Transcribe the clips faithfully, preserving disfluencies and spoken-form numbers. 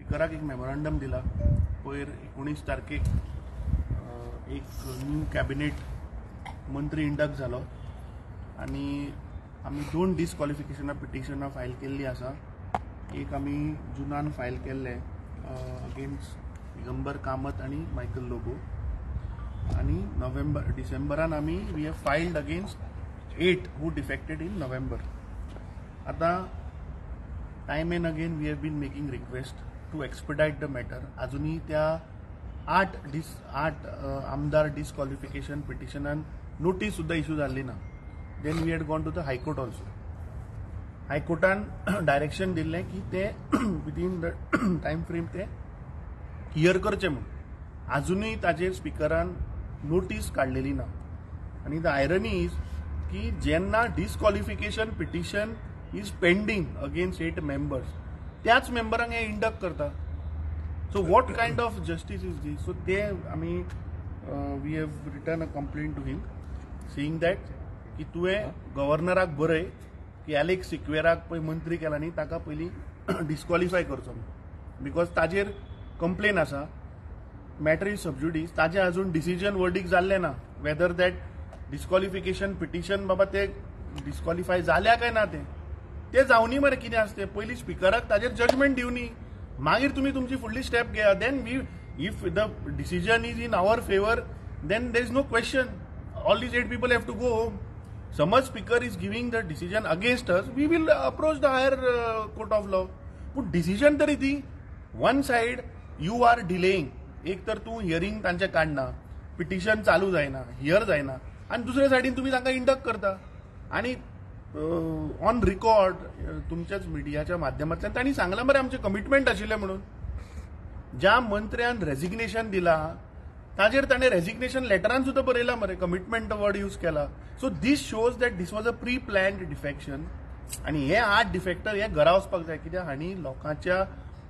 स्पिकराक एक मेमोरंडम दिला पयर एकोणीस तारखेक एक न्यू कॅबिनेट मंत्री इंडक्ट जालो आनी आमी दोन डिस्क्वॉलिफिकेशना पिटिशनां फायल केल्ली आसा. एक आमी जुनान फायल केल्ले अगेन्स्ट दिगंबर कामत आनी मायकल लोबो आनी नोव्हेंबर डिसेंबरान आमी we have filed against eight who defected in November. आतां time and again we have been making request to expedite the matter. अजुनूय त्या आठ डिस आठ आमदार डिस्क्वॉलिफिकेशन पिटिशनान नोटीस सुद्दां इश्यू जाल्ली ना. Then we had gone to the high court also. हायकोर्टान डायरेक्शन दिल्लें की ते विदीन द टायम फ्रेम ते हियर करचे म्हणून. अजुनूय ताजेर स्पिकरान नोटीस काडलेली ना. आनी द आयरनी इज की जेन्ना disqualification petition is pending against eight members त्याच मेंबरांक हे इंडक्ट करता. So what kind of justice is this? So ते आमी we have written a complaint to him saying that की तुवें गव्हर्नराक बरय की एलेक्स सिक्वेराक पळय मंत्री केला न्ही ताका पयलीं डिस्क्वॉलिफाय करचो बिकॉज ताजेर कंप्लेन आसा. Matter is sub judice. ताजें अजून डिसिजन वर्डिक्ट जाल्लें ना वेदर दॅट डिस्क्वॉलिफिकेशन पिटिशन बाबा ते डिस्क्वॉलिफाय जाल्या काय ना ते ते जावनी मरे कितें आसता तें. पयलीं स्पिकराक ताजेर जजमेंट दिवनी मागीर तुमी तुमची फुडली स्टेप घेया. Then we if the decision is in our favour then there is no question. All these eight people have to go home. समज speaker is giving the decision against us we will approach the higher court of law. पूण decision तरी ती one side you are delaying. एक तर तूं hearing तांचें काडना, petition चालू जायना, हियर जायना आनी दुसरे सायडीन तुमी तांकां इंडक्ट करता. आनी ऑन रिकॉर्ड तुमच्याच मिडियाच्या माध्यमांतल्यान तांणी सांगलां मरे आमचें कमिटमेंट आशिल्लें म्हणून. ज्या मंत्र्यान रेजिग्नेशन दिलां ताजेर ताणें रेजिग्नेशन लेटरान सुद्दां बरयलां मरे, कमिटमेंट वर्ड यूज केला. So this shows that this was a pre planned defection. आनी हे आठ डिफेक्टर हे घरा वचपाक जाय कित्याक हांणी लोकांच्या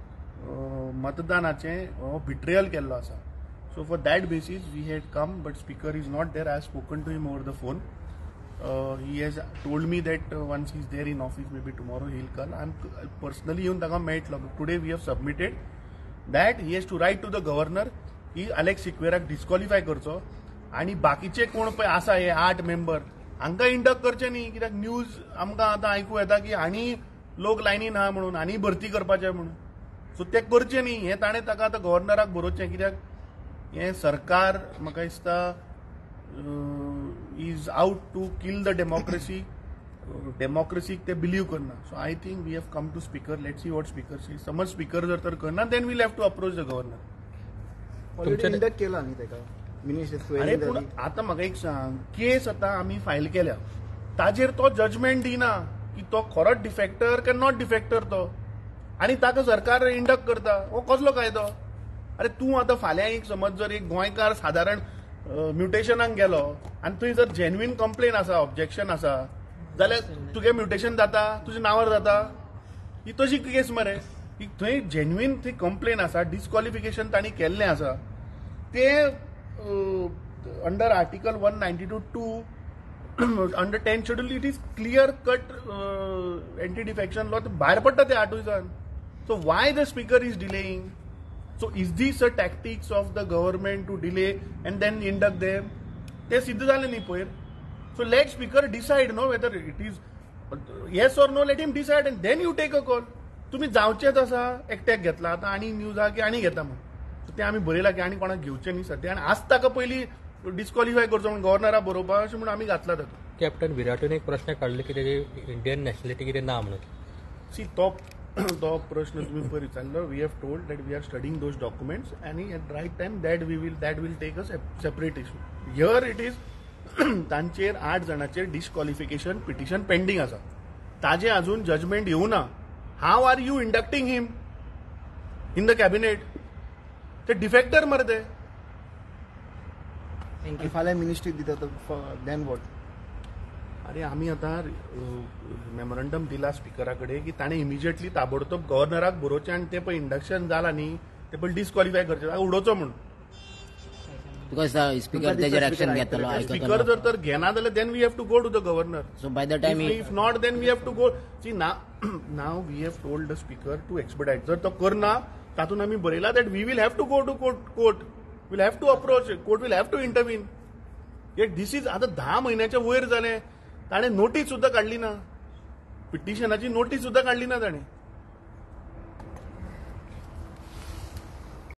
मतदानाचें बिट्रेयल केल्लो आसा. So for that basis we had come but speaker is not there. I have spoken to him over the phone. He has told me that once he is there in office maybe tomorrow he will come. I am personally येवन ताका मेळटलो. Today we have submitted that he has to write to the governor की Alex सिक्वेराक disqualify करचो आनी बाकीचे कोण पळय आसा हे आठ मेंबर हांकां इंडक्ट करचे न्ही. कित्याक न्यूज आमकां आतां आयकूं येता की आनी लोक लायनीन आहा म्हणून आनी भरती करपाचे म्हणून. सो ते करचे न्ही हें ताणें ताका आतां गव्हर्नराक बरोवचें. कित्याक हें सरकार म्हाका दिसता is out to kill the democracy. डेमोक्रेसीक ते बिलीव करना. So I think we have come to speaker. Let's see what speaker see. समज स्पीकर जर तर करना then we'll have to approach the governor. Induct केला न्ही ताका मिनिस्टर. अरे पूण आतां म्हाका एक सांग केस आतां आमी फायल केल्या ताजेर तो जजमेंट दिना की तो खरोच डिफेक्टर काय नॉट डिफेक्टर तो आनी ताका सरकार इंडक्ट करता. हो कसलो कायदो? अरे तूं आतां फाल्यां एक समज जर एक गोंयकार सादारण म्युटेशनाक गेलो आनी थंय जर जेन्युइन कंप्लेन आसा ऑब्जेक्शन आसा जाल्यार तुगे म्युटेशन जाता तुज्या नांवार जाता. ही तशी केस मरे. थंय जेन्युइन थंय कंप्लेन आसा डिस्क्वॉलिफिकेशन तांणी केल्लें आसा ते under article one ninety two two under ten schedule it is clear cut anti defection law भायर पडटा ते आठूयसान. So why the speaker is delaying? So is this a tactics of the government to delay and then induct them? ते सिद्ध जालें न्ही पयर. So let speaker decide no whether it is yes or no. Let him decide and then you take a call. तुम्ही जावचेच आसा एकट्याक घेतला आतां आनी न्यूज आहा की आनी घेता म्हणून. सो ते आमी बरयलां की आनी कोणाक घेवचें न्ही सद्या. आनी आज ताका पयलीं डिस्क्वॉलिफाय करचो म्हणून गव्हर्नराक बरोवपा अशें म्हणून आमी घातला तातूंत. कॅप्टन विराटून एक प्रश्न काडलो की तेजी इंडियन नॅशनॅलिटी कितें ना म्हणून. सी तो तो प्रश्न तुमी पयर विचारलो. We have told that we are studying those documents आनी at right time that we will that will take a separate issue. Here it is तांचेर आठ जाणांचेर डिस्क्वॉलिफिकेशन पिटिशन पेंडींग आसा. ताजें अजून जजमेंट येवना. How are you inducting him in the cabinet? ते defector मरे ते. फाल्यां मिनिस्ट्री दिता देन वॉट? अरे आमी आतां मेमोरंडम दिला स्पिकरा कडेन की ताणें इमिजिएटली ताबडतोब गव्हर्नराक बरोवचें आनी ते पळय इंडक्शन जालां न्ही ते पळय डिस्क्वॉलिफाय करचें उडोवचो म्हणून. बिकॉज स्पीकर तेजेर एक्शन घेतलो. स्पीकर जर तर घेना जाल्यार then we have to go to the governor. So by the time if not then we have to go. See now we have told the speaker to expedite. जर तो करना तातूंत आमी बरयला that we will have to go to court court will have to approach court will have to intervene yet this is आतां धा म्हयन्याच्या वयर जाले ताणें नोटीस सुद्दां काडली ना पिटिशनाची नोटीस सुद्दां काडली ना ताणें